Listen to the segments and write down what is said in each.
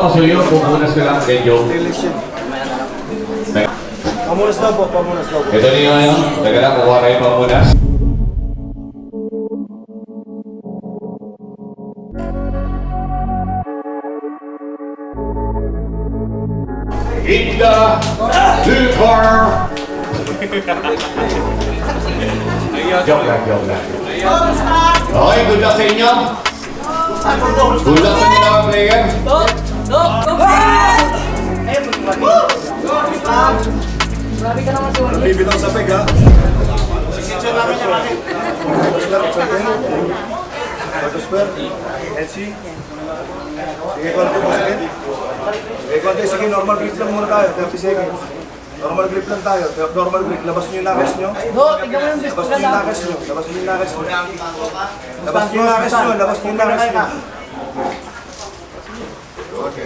So yun, pupunas ka lang kay Joe. Pamunas daw po, pamunas daw po. Ito niyo yun. Teka lang, kukuha kayo pamunas. In the blue car. Joke lang, joke lang. Okay, good luck sa inyo. Good luck sa inyo mga player. Grabe ka naman si Juan. Bibitaw sa peg, ha? Signature namin yan, namin. Square, LC. Sige, konti po, sige. Sige, konti, sige, normal grip lang muna tayo, 30 seconds. Normal grip lang tayo, normal grip. Labas nyo yung nakes nyo. Tignan mo yung Labas nyo yung nakes nyo. Labas nyo yung nakes nyo. Labas nyo yung nakes nyo. Labas nyo yung nakes nyo. Okay.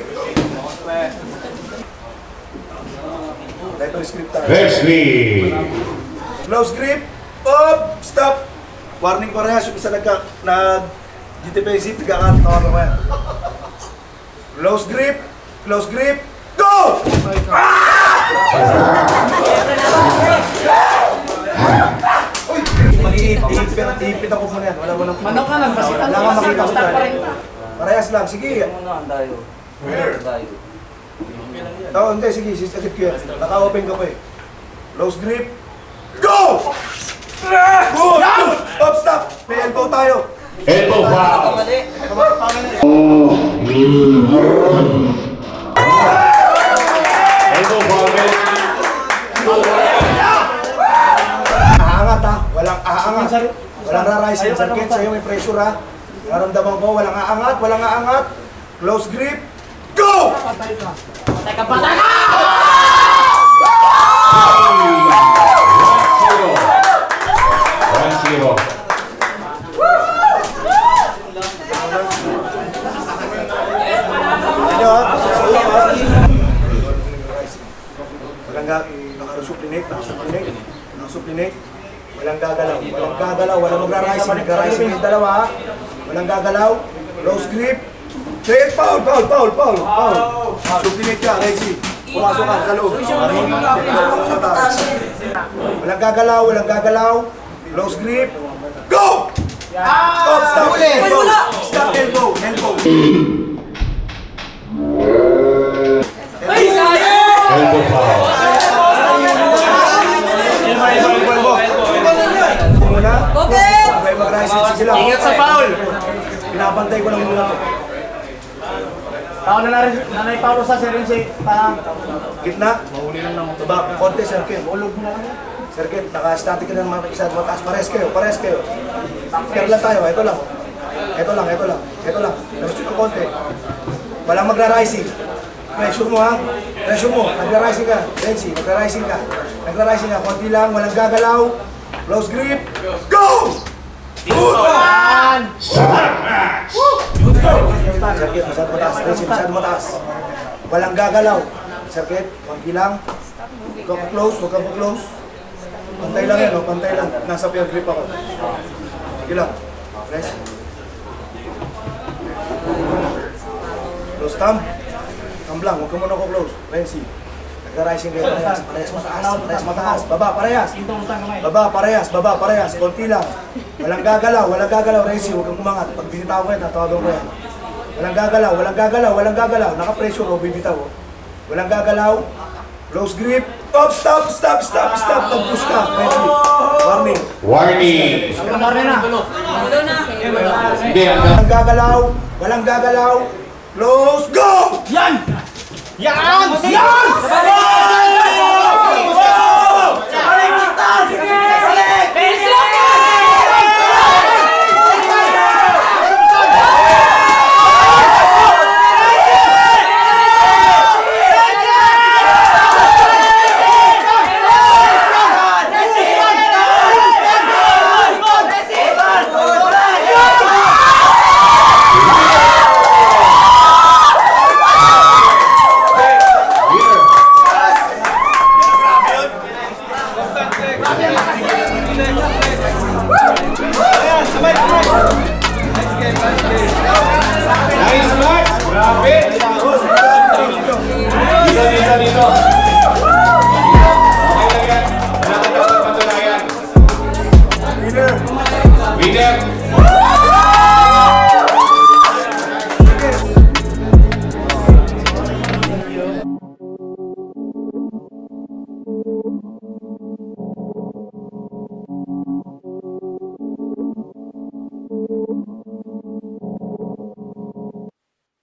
Ito yung script tayo. Let's be. Close grip. Up! Stop! Warning parehas yung isa nag-defensive, nagkakatawa ko kaya. Close grip. Close grip. Go! Iipit ako muna yan. Wala mo nang... Manok ka lang, basitan Wala kang makita ko tayo. Parehas lang. Sige. Oo, hindi. Sige. Sisakit ko yan. Naka-open ka pa eh. Close grip. Go! Good! Up, stop! May elbow tayo. Elbow foul. Elbow foul. Aangat ha. Walang aangat. Walang ra-rising. Sakit sa'yo. May pressure ha. Naramdaman ko. Walang aangat. Walang aangat. Close grip. Go! Patay ka. Patay ka! 1-0. Walang naka-suplinate, naka-suplinate. Walang gagalaw, walang gagalaw, walang magra-rising, nagra-rising yung dalawa ha. Walang gagalaw, close grip. Straight, foul. Suplinate ka, Rexy. Pumasok ka sa loob. Walang gagalaw, close grip. Go! Stop, elbow. Stop, elbow. Elbow foul. Ingat sa foul! Pinapantay ko lang muna. Tao na nanay Paulo sa Serense. Gitna. Baba, konti, circuit. Circuit, naka-static ka na ng mga isa. Mataas, pares kayo. Pair lang tayo, ito lang. Labas nyo ng konti. Walang magra-rising. Pressure mo ha. Pressure mo. Nagra-rising ka. Renzi, nagra-rising ka. Konti lang, walang gagalaw. Close grip. Go! Good! Circuit, masyado mataas. Renzi, masyado mataas. Walang gagalaw. Circuit, konti lang. Huwag kang close. Pantay lang yan, pantay lang. Nasa pair grip ako. Sige lang. Press. Close thumb. Thumb lang, huwag ka muna ko close. Renzi. Nag-rising kayo parehas. Parehas mataas. Baba, parehas. Konti lang. Walang gagalaw. Renzi, huwag kang umangat. Pag binitaw ko yan, tatawagan ko yan. Walang gagalaw. Naka-pressure o bibitaw. Walang gagalaw. Close grip. Up, stop. Pag-push ka. Renzi. Warning. Hindi, Walang gagalaw. Close, go! Yan!